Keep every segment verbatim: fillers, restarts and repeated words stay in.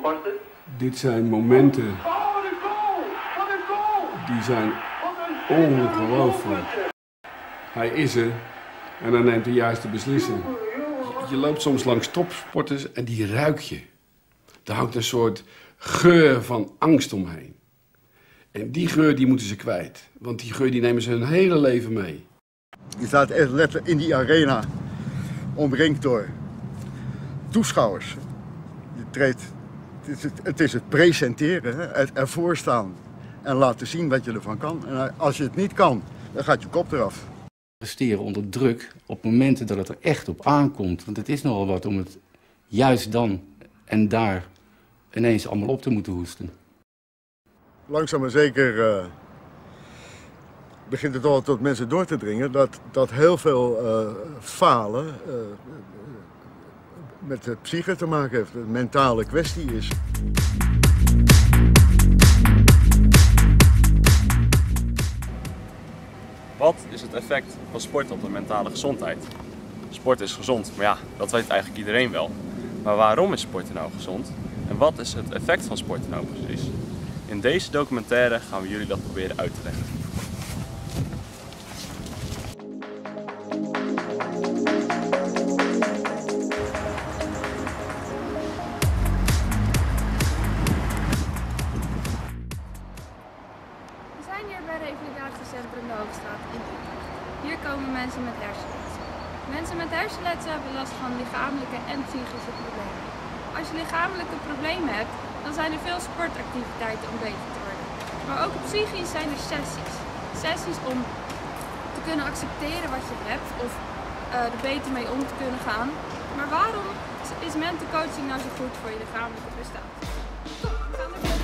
Dit zijn momenten die zijn ongelooflijk. Hij is er en hij neemt de juiste beslissing. Je loopt soms langs topsporters en die ruik je. Er hangt een soort geur van angst omheen. En die geur die moeten ze kwijt. Want die geur die nemen ze hun hele leven mee. Je staat echt letterlijk in die arena, omringd door toeschouwers. Je treedt, het, is het, het is het presenteren, hè? Het ervoor staan en laten zien wat je ervan kan. En als je het niet kan, dan gaat je kop eraf. Presteren onder druk op momenten dat het er echt op aankomt. Want het is nogal wat om het juist dan en daar ineens allemaal op te moeten hoesten. Langzaam maar zeker uh, begint het al tot mensen door te dringen dat, dat heel veel uh, falen uh, met de psyche te maken heeft, een mentale kwestie is. Wat is het effect van sport op de mentale gezondheid? Sport is gezond, maar ja, dat weet eigenlijk iedereen wel. Maar waarom is sport nou gezond? En wat is het effect van sport nou precies? In deze documentaire gaan we jullie dat proberen uit te leggen. We zijn hier bij Revalidatiecentrum de Hoogstraat in Utrecht. Hier komen mensen met hersenletsel. Mensen met hersenletsel hebben last van lichamelijke en psychische problemen. Als je lichamelijke problemen hebt, dan zijn er veel sportactiviteiten om beter te worden. Maar ook psychisch zijn er sessies. Sessies om te kunnen accepteren wat je hebt of uh, er beter mee om te kunnen gaan. Maar waarom is mental coaching nou zo goed voor je lichamelijke prestatie? Top, we gaan er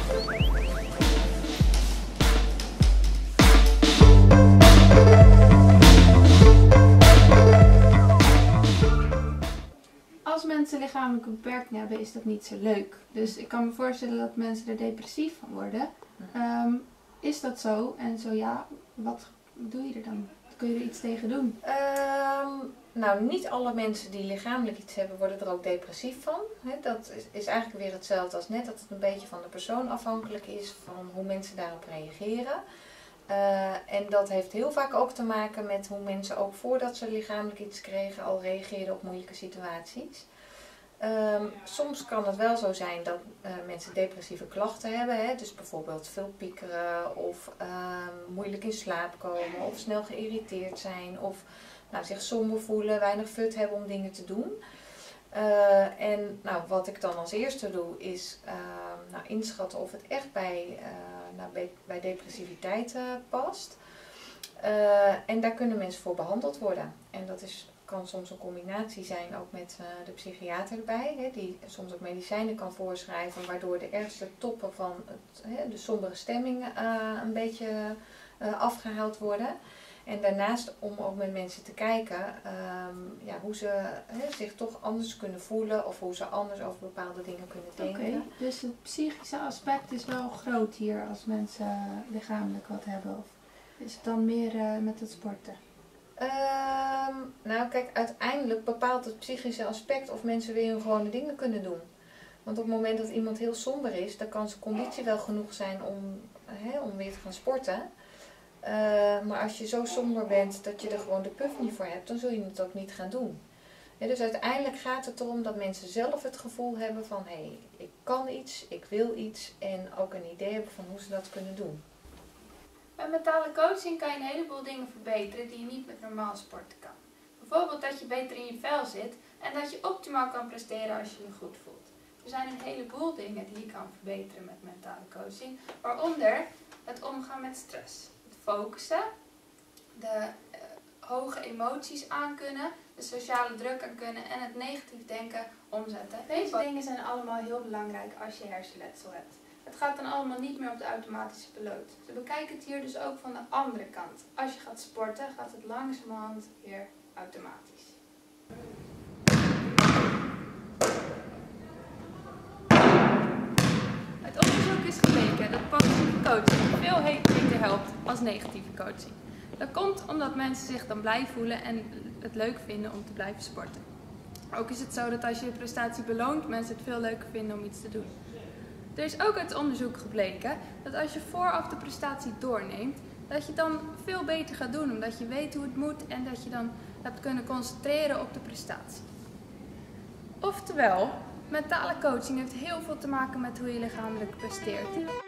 Als mensen lichamelijke beperkingen hebben, is dat niet zo leuk. Dus ik kan me voorstellen dat mensen er depressief van worden. Um, is dat zo? En zo ja, wat doe je er dan? Kun je er iets tegen doen? Um, nou, niet alle mensen die lichamelijk iets hebben, worden er ook depressief van. He, dat is, is eigenlijk weer hetzelfde als net, dat het een beetje van de persoon afhankelijk is van hoe mensen daarop reageren. Uh, en dat heeft heel vaak ook te maken met hoe mensen ook voordat ze lichamelijk iets kregen al reageerden op moeilijke situaties. Um, soms kan het wel zo zijn dat uh, mensen depressieve klachten hebben, hè? Dus bijvoorbeeld veel piekeren of um, moeilijk in slaap komen of snel geïrriteerd zijn of nou, zich somber voelen, weinig fut hebben om dingen te doen. Uh, en nou, wat ik dan als eerste doe is uh, nou, inschatten of het echt bij, uh, nou, bij, bij depressiviteit uh, past. Uh, en daar kunnen mensen voor behandeld worden. En dat is, kan soms een combinatie zijn ook met uh, de psychiater erbij, hè, die soms ook medicijnen kan voorschrijven waardoor de ergste toppen van het, hè, de sombere stemming uh, een beetje uh, afgehaald worden. En daarnaast om ook met mensen te kijken um, ja, hoe ze he, zich toch anders kunnen voelen of hoe ze anders over bepaalde dingen kunnen denken. Oké, okay, dus het psychische aspect is wel groot hier als mensen lichamelijk wat hebben? Of is het dan meer uh, met het sporten? Um, nou kijk, uiteindelijk bepaalt het psychische aspect of mensen weer hun gewone dingen kunnen doen. Want op het moment dat iemand heel somber is, dan kan zijn conditie wel genoeg zijn om, he, om weer te gaan sporten. Uh, maar als je zo somber bent dat je er gewoon de puff niet voor hebt, dan zul je het ook niet gaan doen. Ja, dus uiteindelijk gaat het erom dat mensen zelf het gevoel hebben van hé, hey, ik kan iets, ik wil iets en ook een idee hebben van hoe ze dat kunnen doen. Met mentale coaching kan je een heleboel dingen verbeteren die je niet met normaal sporten kan. Bijvoorbeeld dat je beter in je vel zit en dat je optimaal kan presteren als je je goed voelt. Er zijn een heleboel dingen die je kan verbeteren met mentale coaching, waaronder het omgaan met stress. Focussen, de uh, hoge emoties aankunnen, de sociale druk aankunnen en het negatief denken omzetten. Deze dingen zijn allemaal heel belangrijk als je hersenletsel hebt. Het gaat dan allemaal niet meer op de automatische piloot. Ze bekijken het hier dus ook van de andere kant. Als je gaat sporten, gaat het langzamerhand weer automatisch. Het onderzoek is gebleken dat positieve coaching veel beter helpt als negatieve coaching. Dat komt omdat mensen zich dan blij voelen en het leuk vinden om te blijven sporten. Ook is het zo dat als je je prestatie beloont, mensen het veel leuker vinden om iets te doen. Er is ook uit onderzoek gebleken dat als je vooraf de prestatie doorneemt, dat je dan veel beter gaat doen, omdat je weet hoe het moet en dat je dan hebt kunnen concentreren op de prestatie. Oftewel, mentale coaching heeft heel veel te maken met hoe je lichamelijk presteert.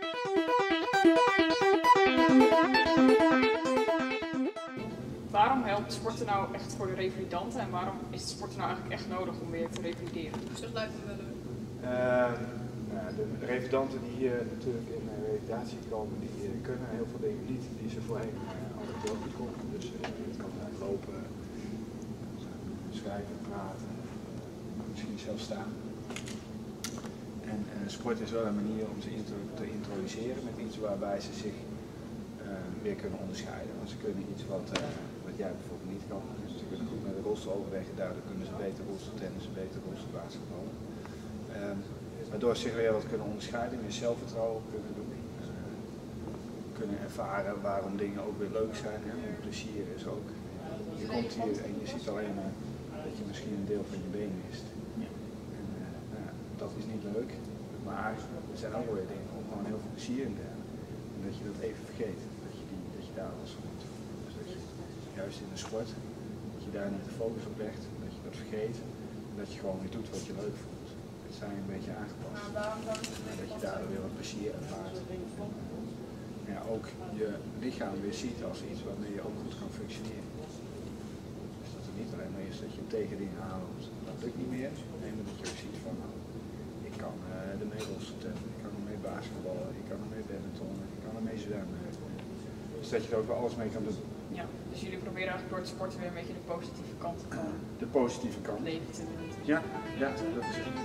Waarom helpt sporten nou echt voor de revalidanten en waarom is het sporten nou eigenlijk echt nodig om weer te revalideren? Dus dat lijkt me wel leuk. Uh, nou, de revalidanten die hier natuurlijk in uh, revalidatie komen, die uh, kunnen heel veel dingen niet die ze voorheen uh, altijd wel goed konden. Dus uh, het kan uh, lopen, uh, schrijven, praten, uh, misschien zelfs staan. En uh, sport is wel een manier om ze intro te introduceren met iets waarbij ze zich uh, weer kunnen onderscheiden. Want ze kunnen iets wat, uh, wat jij bijvoorbeeld niet kan. Dus ze kunnen goed met de rolstoel overwegen, daardoor kunnen ze beter rolstoeltennissen, beter rolstoelbasketballen. Uh, waardoor ze zich weer wat kunnen onderscheiden, meer zelfvertrouwen kunnen doen. Uh, kunnen ervaren waarom dingen ook weer leuk zijn. Hè? Want plezier is ook. Je komt hier en je ziet alleen maar dat je misschien een deel van je been mist. En, uh, nou, dat is niet leuk. Maar er zijn ook weer dingen om gewoon heel veel plezier in te hebben. En dat je dat even vergeet. Dat je, die, dat je daar alles van moet. Dus dat je juist in de sport, dat je daar niet de focus op legt. Dat je dat vergeet. En dat je gewoon weer doet wat je leuk vindt. Het zijn een beetje aangepast. En dat je daardoor weer wat plezier ervaart. En ja, ook je lichaam weer ziet als iets waarmee je ook goed kan functioneren. Dus dat het niet alleen maar is dat je tegen dingen aanloopt. Dat lukt niet meer. Nee, maar dat je ook ziet van, nou, ik kan uh, ermee rolstoeltennissen, ik kan ermee basketballen, ik kan ermee badmintonnen, ik kan ermee zwemmen. Dus dat je er ook wel alles mee kan doen. Ja, dus jullie proberen eigenlijk door het sporten weer een beetje de positieve kant van de positieve kant. leven te doen. Ja, ja, dat is het.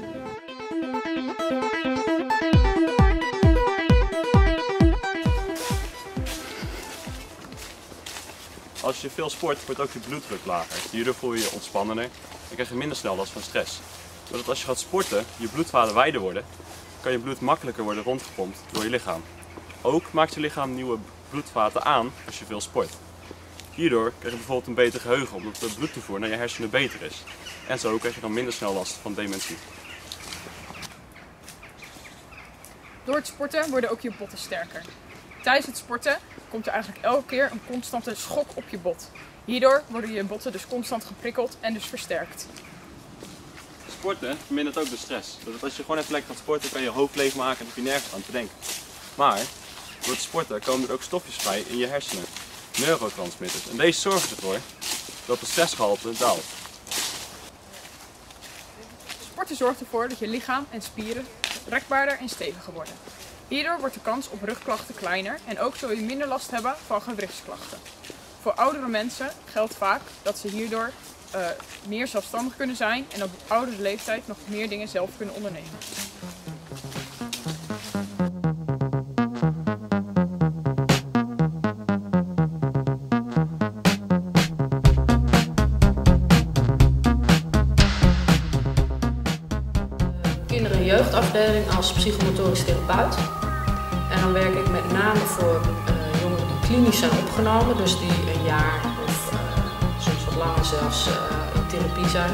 Als je veel sport, wordt ook je bloeddruk lager. Hierdoor voel je je ontspannender en krijg je minder snel last van stress. Doordat als je gaat sporten, je bloedvaten wijder worden, kan je bloed makkelijker worden rondgepompt door je lichaam. Ook maakt je lichaam nieuwe bloedvaten aan als je veel sport. Hierdoor krijg je bijvoorbeeld een beter geheugen, omdat de bloedtoevoer naar je hersenen beter is. En zo krijg je dan minder snel last van dementie. Door het sporten worden ook je botten sterker. Tijdens het sporten komt er eigenlijk elke keer een constante schok op je bot. Hierdoor worden je botten dus constant geprikkeld en dus versterkt. Sporten vermindert ook de stress. Doordat als je gewoon even lekker gaat sporten, kan je je hoofd leegmaken en heb je nergens aan te denken. Maar door het sporten komen er ook stofjes vrij in je hersenen, neurotransmitters. En deze zorgen ervoor dat de stressgehalte daalt. Sporten zorgt ervoor dat je lichaam en spieren rekbaarder en steviger worden. Hierdoor wordt de kans op rugklachten kleiner en ook zul je minder last hebben van gewrichtsklachten. Voor oudere mensen geldt vaak dat ze hierdoor uh, meer zelfstandig kunnen zijn en op oudere leeftijd nog meer dingen zelf kunnen ondernemen. Kinder- en jeugdafdeling als psychomotorisch therapeut. En dan werk ik met name voor uh, jongeren die klinisch zijn opgenomen, dus die een jaar of uh, soms wat langer zelfs uh, in therapie zijn.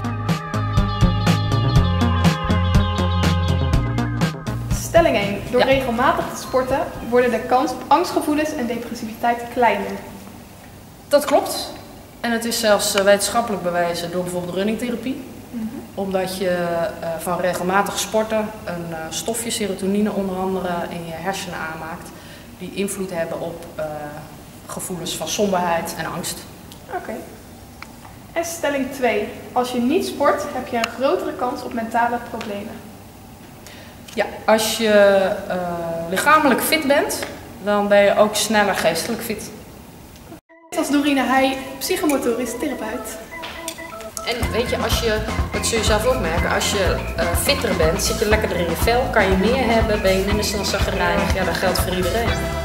Stelling één. Door Ja. regelmatig te sporten worden de kans op angstgevoelens en depressiviteit kleiner. Dat klopt. En het is zelfs uh, wetenschappelijk bewezen door bijvoorbeeld runningtherapie. Mm-hmm. Omdat je uh, van regelmatig sporten een uh, stofje, serotonine onder andere, in je hersenen aanmaakt. Die invloed hebben op uh, gevoelens van somberheid en angst. Oké. Okay. En stelling twee. Als je niet sport, heb je een grotere kans op mentale problemen. Ja, als je uh, lichamelijk fit bent, dan ben je ook sneller geestelijk fit. Net als Dorine Heij, psychomotorisch therapeut. En weet je, als je, dat zul je zelf ook merken, als je uh, fitter bent, zit je lekkerder in je vel, kan je meer hebben, ben je minder snel chagrijnig. Ja, dat geldt voor iedereen.